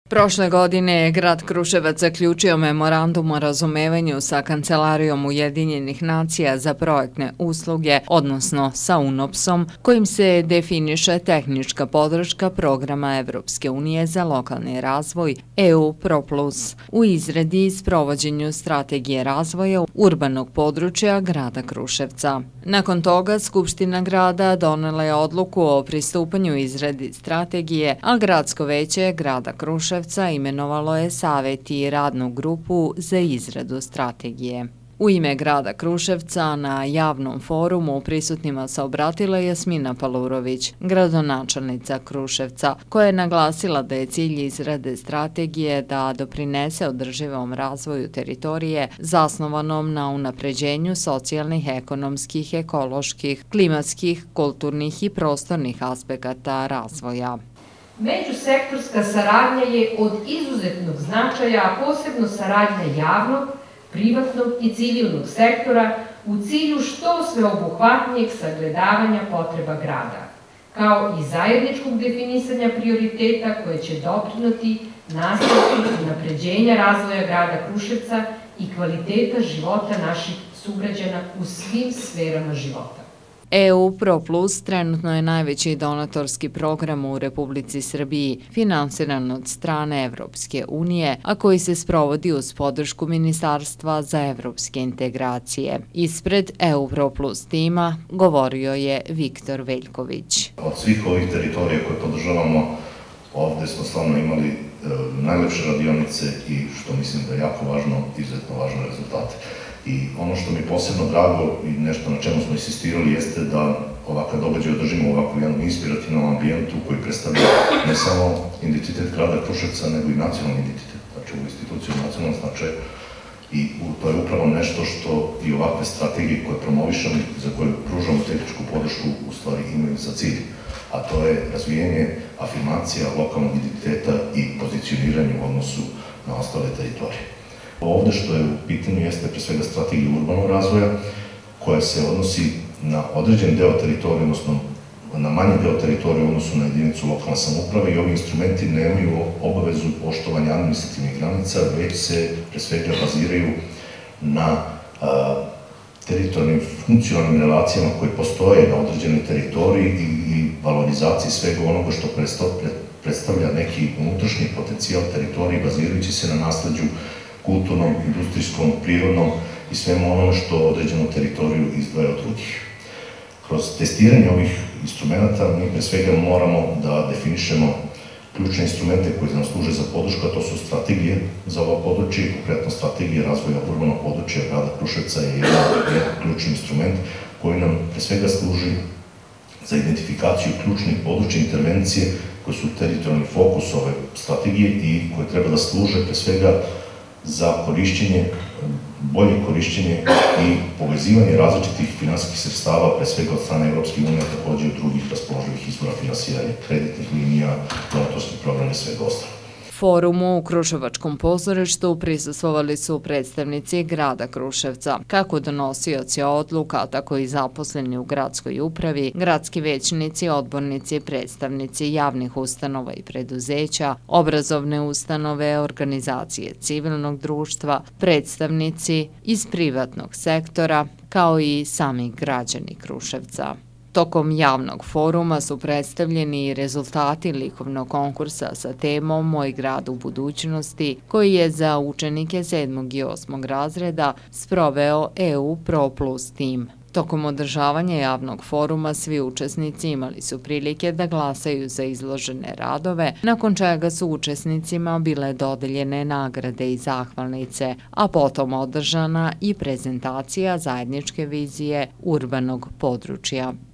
Prošle godine je grad Kruševac zaključio memorandum o razumevanju sa Kancelarijom Ujedinjenih nacija za projektne usluge, odnosno sa UNOPS-om, kojim se definiše tehnička podrška programa Evropske unije za lokalni razvoj EU Pro Plus u izradi i sprovođenju strategije razvoja urbanog područja grada Kruševca. Nakon toga, Skupština grada donela je odluku o pristupanju izradi strategije, a Gradsko veće grada Kruševca imenovalo je Savet i radnu grupu za izradu strategije. U ime grada Kruševca na javnom forumu prisutnima se obratila Jasmina Palurović, gradonačelnica Kruševca, koja je naglasila da je cilj izrade strategije da doprinese održivom razvoju teritorije zasnovanom na unapređenju socijalnih, ekonomskih, ekoloških, klimatskih, kulturnih i prostornih aspekata razvoja. Međusektorska saradnja je od izuzetnog značaja, a posebno saradnja javnog, privatnog i civilnog sektora u cilju što sveobuhvatnijeg sagledavanja potreba grada, kao i zajedničkog definisanja prioriteta koje će doprinoti nastavku unapređenja razvoja grada Kruševca i kvaliteta života naših sugrađana u svim sferama života. EU Pro Plus trenutno je najveći donatorski program u Republici Srbiji, finansiran od strane Evropske unije, a koji se sprovodi uz podršku Ministarstva za evropske integracije. Ispred EU Pro Plus tima govorio je Viktor Veljković. Od svih ovih teritorija koje podržavamo, ovde smo stvarno imali najlepše radionice i, što mislim da je jako važno, izuzetno važne rezultate. I ono što mi je posebno drago i nešto na čemu smo insistirali jeste da ovakav događaj održimo u ovakvom jednom inspirativnom ambijentu koji predstavlja ne samo identitet grada Kruševca, nego i nacionalni identitet, znači ovu instituciju nacionalnog značaja. I to je upravo nešto što i ovakve strategije koje promovišemo, za koje pružamo tehničku podršku, u stvari imaju za cilj. A to je razvijenje afirmacija lokalnog identiteta i pozicioniranje u odnosu na ostale teritorije. Ovde što je u pitanju jeste pre svega strategija urbanog razvoja koja se odnosi na određen deo teritorije, odnosno na manji deo teritorije u odnosu na jedinicu lokalne samouprave i ovi instrumenti nemaju obavezu poštovanja administrativnih granica, već se pre svega baziraju na teritorijalnim funkcionalnim relacijama koje postoje na određenoj teritoriji i valorizaciji svega onoga što predstavlja neki unutrašnji potencijal teritorije bazirajući se na nasleđu kulturnom, industrijskom, prirodnom i svemu onome što određenu teritoriju izdvaja od drugih. Kroz testiranje ovih instrumenta mi pre svega moramo da definišemo ključne instrumente koji nam služe za podršku, a to su strategije za ovo područje, konkretno strategije razvoja urbanog područja grada Kruševca je jedan ključni instrument koji nam pre svega služi za identifikaciju ključnih područja intervencije koje su teritorijalni fokus ove strategije i koje treba da služe pre svega za korišćenje, bolje korišćenje i povezivanje različitih finansijskih sredstava, pre svega od strane Evropske unije, takođe i od drugih raspoloživih izvora finansiranja, kreditnih linija, donatorskih programa i svega ostalo. Forumu u Kruševačkom pozorištu prisustvovali su predstavnici grada Kruševca, kako donosioci odluka, tako i zaposleni u gradskoj upravi, gradski većnici, odbornici, predstavnici javnih ustanova i preduzeća, obrazovne ustanove, organizacije civilnog društva, predstavnici iz privatnog sektora, kao i sami građani Kruševca. Tokom javnog foruma su predstavljeni i rezultati likovnog konkursa sa temom Moj grad u budućnosti, koji je za učenike 7. i 8. razreda sproveo EU Pro Plus tim. Tokom održavanja javnog foruma svi učesnici imali su prilike da glasaju za izložene radove, nakon čega su učesnicima bile dodeljene nagrade i zahvalnice, a potom održana i prezentacija zajedničke vizije urbanog područja.